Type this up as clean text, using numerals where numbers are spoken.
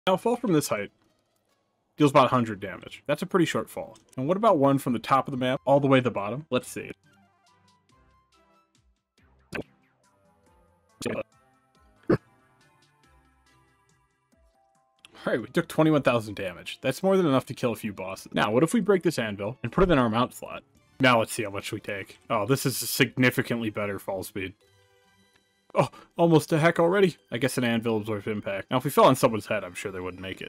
Now, a fall from this height deals about 100 damage. That's a pretty short fall. And what about one from the top of the map all the way to the bottom? Let's see. Alright, we took 21,000 damage. That's more than enough to kill a few bosses. Now, what if we break this anvil and put it in our mount slot? Now let's see how much we take. Oh, this is a significantly better fall speed. Oh, almost a heck already. I guess an anvil absorbs impact. Now, if we fell on someone's head, I'm sure they wouldn't make it.